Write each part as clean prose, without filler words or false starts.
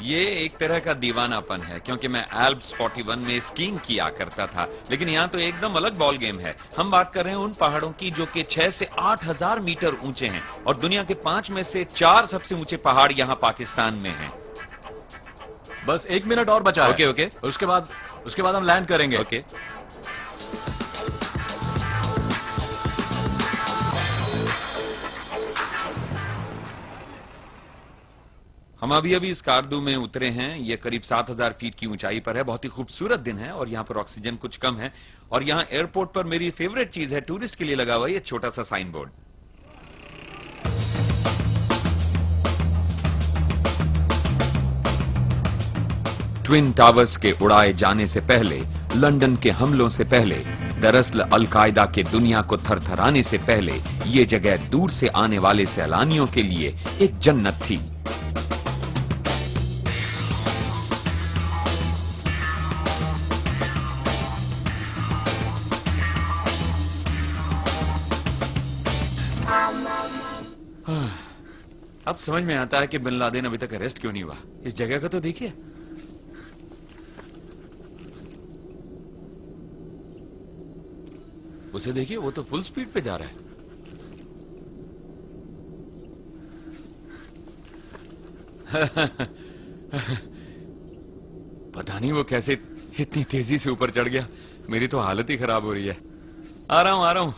ये एक तरह का दीवानापन है, क्योंकि मैं एल्प्स 41 में स्कीइंग किया करता था, लेकिन यहाँ तो एकदम अलग बॉल गेम है। हम बात कर रहे हैं उन पहाड़ों की जो कि 6 से 8,000 मीटर ऊंचे हैं, और दुनिया के 5 में से 4 सबसे ऊंचे पहाड़ यहाँ पाकिस्तान में हैं। बस 1 मिनट और बचा है। ओके। उसके बाद हम लैंड करेंगे। ओके। हम अभी इस कारदू में उतरे हैं। ये करीब 7,000 फीट की ऊंचाई पर है। बहुत ही खूबसूरत दिन है और यहाँ पर ऑक्सीजन कुछ कम है। और यहाँ एयरपोर्ट पर मेरी फेवरेट चीज है, टूरिस्ट के लिए लगा हुआ ये छोटा सा साइन बोर्ड। ट्विन टावर्स के उड़ाए जाने से पहले, लंदन के हमलों से पहले, दरअसल अल-कायदा के दुनिया को थरथराने से पहले, ये जगह दूर से आने वाले सैलानियों के लिए एक जन्नत थी। अब समझ में आता है कि बिन लादेन अभी तक अरेस्ट क्यों नहीं हुआ। इस जगह का तो देखिए। उसे देखिए, वो तो फुल स्पीड पे जा रहा है। पता नहीं वो कैसे इतनी तेजी से ऊपर चढ़ गया। मेरी तो हालत ही खराब हो रही है। आ रहा हूं।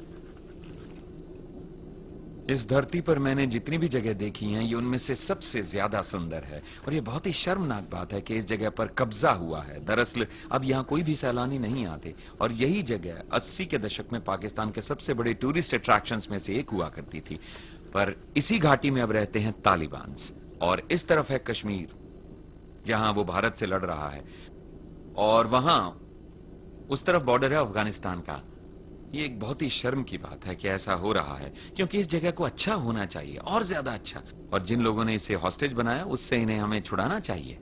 इस धरती पर मैंने जितनी भी जगह देखी हैं, ये उनमें से सबसे ज्यादा सुंदर है। और ये बहुत ही शर्मनाक बात है कि इस जगह पर कब्जा हुआ है। दरअसल अब यहाँ कोई भी सैलानी नहीं आते, और यही जगह 80 के दशक में पाकिस्तान के सबसे बड़े टूरिस्ट अट्रैक्शंस में से एक हुआ करती थी। पर इसी घाटी में अब रहते हैं तालिबान, और इस तरफ है कश्मीर, जहां वो भारत से लड़ रहा है, और वहां उस तरफ बॉर्डर है अफगानिस्तान का। ये एक बहुत ही शर्म की बात है कि ऐसा हो रहा है, क्योंकि इस जगह को अच्छा होना चाहिए, और ज्यादा अच्छा। और जिन लोगों ने इसे हॉस्टेज बनाया, उससे इन्हें हमें छुड़ाना चाहिए।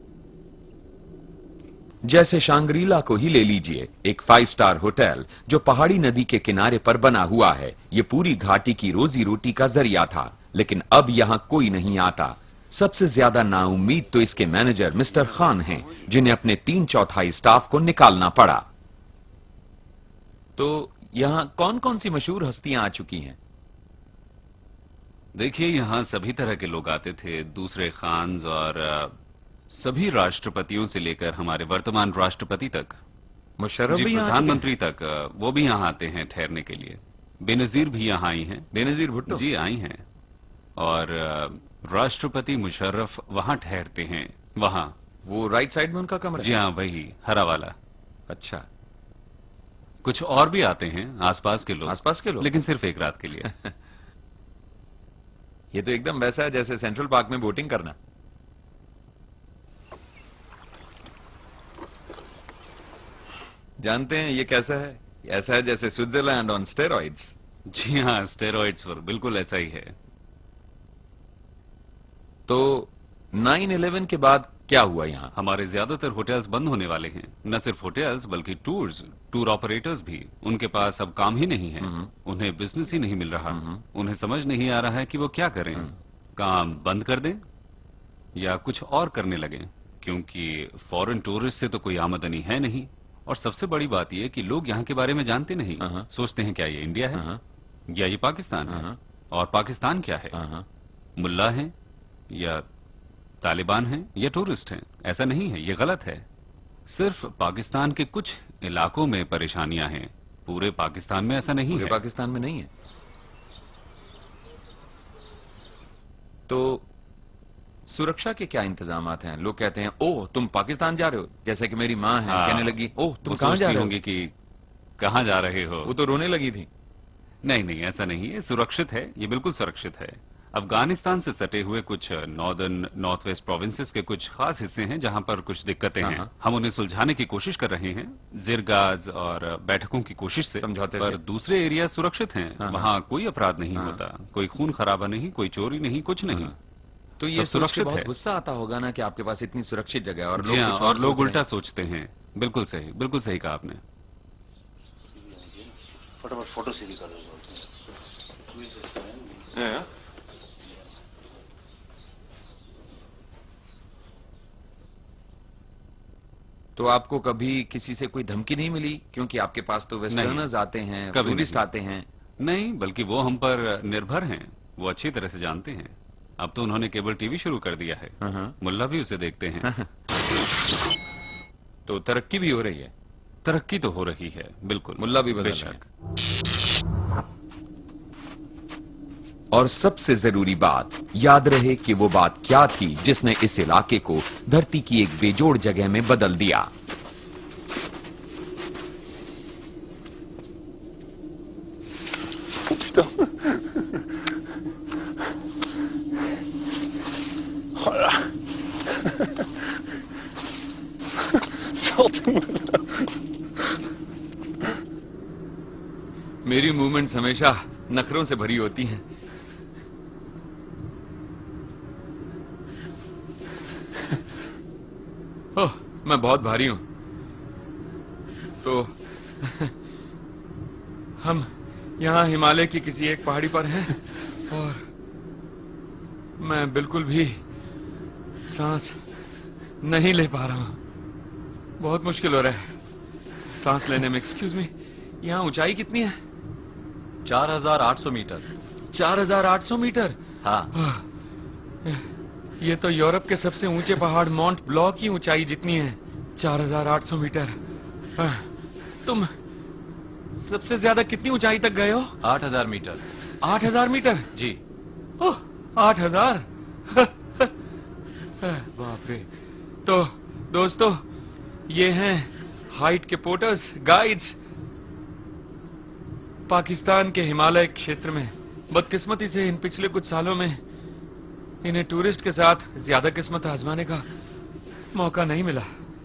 जैसे शांग्रीला को ही ले लीजिए, एक 5 स्टार होटल जो पहाड़ी नदी के किनारे पर बना हुआ है। ये पूरी घाटी की रोजी रोटी का जरिया था, लेकिन अब यहां कोई नहीं आता। सबसे ज्यादा नाउम्मीद तो इसके मैनेजर मिस्टर खान हैं, जिन्हें अपने 3/4 स्टाफ को निकालना पड़ा। तो यहां कौन कौन सी मशहूर हस्तियां आ चुकी हैं? देखिए, यहाँ सभी तरह के लोग आते थे, दूसरे खान्स और सभी राष्ट्रपतियों से लेकर हमारे वर्तमान राष्ट्रपति तक, मुशर्रफ भी प्रधानमंत्री तक, वो भी यहाँ आते हैं ठहरने के लिए। बेनजीर भी यहाँ आई हैं। बेनजीर भुट्टो जी आई हैं। और राष्ट्रपति मुशर्रफ वहाँ ठहरते हैं। वहाँ वो राइट साइड में उनका कमरा? जी हाँ, वही हरा वाला। अच्छा। कुछ और भी आते हैं आसपास के लोग, लेकिन सिर्फ एक रात के लिए। ये तो एकदम वैसा है जैसे सेंट्रल पार्क में बोटिंग करना। जानते हैं ये कैसा है? ऐसा है जैसे स्विट्जरलैंड ऑन स्टेरॉइड्स। जी हाँ, स्टेरॉइड्स पर बिल्कुल ऐसा ही है। तो 9/11 के बाद क्या हुआ यहाँ? हमारे ज्यादातर होटल्स बंद होने वाले हैं। न सिर्फ होटल्स बल्कि टूर ऑपरेटर्स भी। उनके पास अब काम ही नहीं है, उन्हें बिजनेस ही नहीं मिल रहा। उन्हें समझ नहीं आ रहा है कि वो क्या करें। काम बंद कर दें या कुछ और करने लगें, क्योंकि फॉरेन टूरिस्ट से तो कोई आमदनी है नहीं। और सबसे बड़ी बात यह कि लोग यहाँ के बारे में जानते नहीं। सोचते हैं क्या ये इंडिया है या ये पाकिस्तान है। और पाकिस्तान क्या है? मुल्ला है या तालिबान हैं या टूरिस्ट हैं? ऐसा नहीं है, ये गलत है। सिर्फ पाकिस्तान के कुछ इलाकों में परेशानियां हैं, पूरे पाकिस्तान में ऐसा नहीं है। पाकिस्तान में नहीं है। तो सुरक्षा के क्या इंतजामात हैं? लोग कहते हैं, ओह तुम पाकिस्तान जा रहे हो, जैसे कि मेरी माँ है कहने लगी, ओह तुम कहां जा रहे होंगे कि कहां जा रहे हो। वो तो रोने लगी थी। नहीं, ऐसा नहीं है, सुरक्षित है, ये बिल्कुल सुरक्षित है। अफगानिस्तान से सटे हुए कुछ नॉर्थ वेस्ट प्रोविंसेस के कुछ खास हिस्से हैं जहां पर कुछ दिक्कतें हैं। हम उन्हें सुलझाने की कोशिश कर रहे हैं, जिरगाज और बैठकों की कोशिश से। समझौते पर दूसरे एरिया सुरक्षित हैं। वहां कोई अपराध नहीं होता, कोई खून खराबा नहीं, कोई चोरी नहीं, कुछ नहीं। तो ये सुरक्षित है। गुस्सा आता होगा ना कि आपके पास इतनी सुरक्षित जगह है और लोग उल्टा सोचते हैं। बिल्कुल सही कहा आपने। फटाफट फोटो सीधी कर दो। तो आपको कभी किसी से कोई धमकी नहीं मिली, क्योंकि आपके पास तो वेस्टर्नर्स आते हैं, टूरिस्ट आते हैं? नहीं, बल्कि वो हम पर निर्भर हैं, वो अच्छी तरह से जानते हैं। अब तो उन्होंने केबल टीवी शुरू कर दिया है, मुल्ला भी उसे देखते हैं। तो तरक्की भी हो रही है? तरक्की तो हो रही है, बिल्कुल। मुल्ला भी बदल रहा है। और सबसे जरूरी बात, याद रहे कि वो बात क्या थी जिसने इस इलाके को धरती की एक बेजोड़ जगह में बदल दिया। मेरी मूवमेंट्स हमेशा नखरों से भरी होती हैं। ओह, मैं बहुत भारी हूं। तो हम यहां हिमालय की किसी एक पहाड़ी पर हैं और मैं बिल्कुल भी सांस नहीं ले पा रहा हूं। बहुत मुश्किल हो रहा है सांस लेने में। एक्सक्यूज मी, यहाँ ऊंचाई कितनी है? 4800 मीटर। 4800 मीटर? हाँ। ये तो यूरोप के सबसे ऊंचे पहाड़ माउंट ब्लॉक की ऊंचाई जितनी है। 4800 मीटर। तुम सबसे ज्यादा कितनी ऊंचाई तक गए हो? 8000 मीटर। 8000 मीटर? जी। ओह, 8000? बाप रे। तो दोस्तों, ये हैं हाइट के पोर्टर्स, गाइड्स। पाकिस्तान के हिमालय क्षेत्र में बदकिस्मती से इन पिछले कुछ सालों में इन्हें टूरिस्ट के साथ ज्यादा किस्मत आजमाने का मौका नहीं मिला।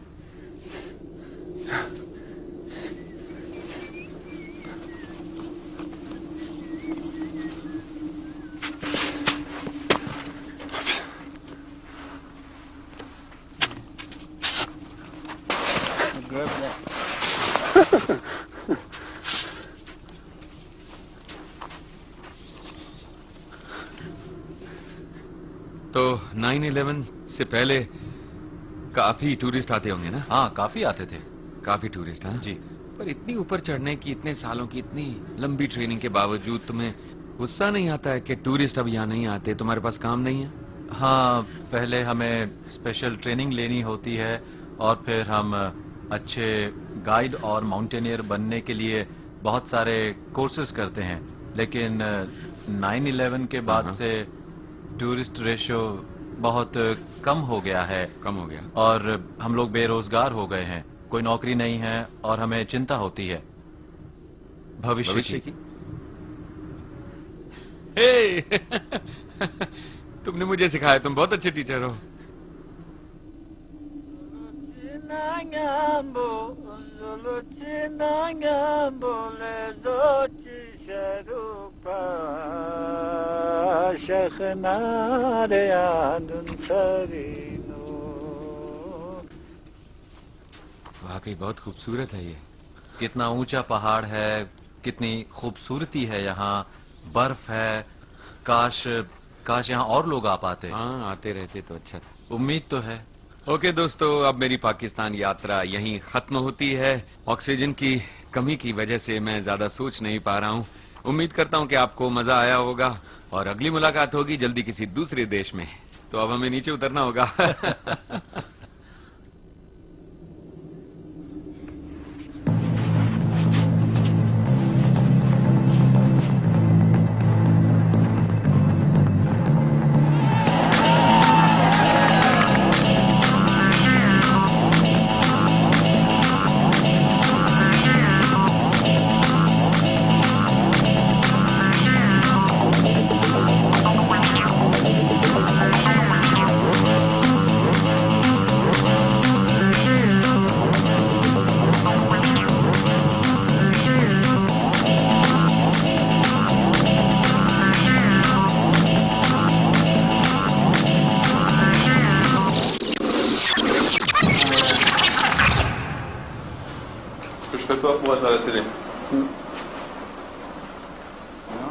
तो 9/11 से पहले काफी टूरिस्ट आते होंगे ना? हाँ, काफी आते थे। काफी टूरिस्ट? हाँ जी। पर इतनी ऊपर चढ़ने की, इतने सालों की, इतनी लंबी ट्रेनिंग के बावजूद तुम्हें गुस्सा नहीं आता है कि टूरिस्ट अब यहाँ नहीं आते, तुम्हारे पास काम नहीं है? हाँ, पहले हमें स्पेशल ट्रेनिंग लेनी होती है और फिर हम अच्छे गाइड और माउंटेनियर बनने के लिए बहुत सारे कोर्सेज करते हैं। लेकिन 9/11 के बाद से टूरिस्ट रेशियो बहुत कम हो गया है। कम हो गया? और हम लोग बेरोजगार हो गए हैं, कोई नौकरी नहीं है और हमें चिंता होती है भविष्य की। हे तुमने मुझे सिखाया, तुम बहुत अच्छे टीचर हो। वाकई बहुत खूबसूरत है ये। कितना ऊंचा पहाड़ है, कितनी खूबसूरती है यहाँ, बर्फ है। काश यहाँ और लोग आ पाते। हाँ, आते रहते तो अच्छा था। उम्मीद तो है। ओके दोस्तों, अब मेरी पाकिस्तान यात्रा यहीं खत्म होती है। ऑक्सीजन की कमी की वजह से मैं ज्यादा सोच नहीं पा रहा हूँ। उम्मीद करता हूँ कि आपको मजा आया होगा और अगली मुलाकात होगी जल्दी किसी दूसरे देश में। तो अब हमें नीचे उतरना होगा।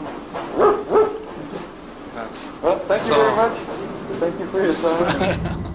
Well, thank you very much. Thank you for your time.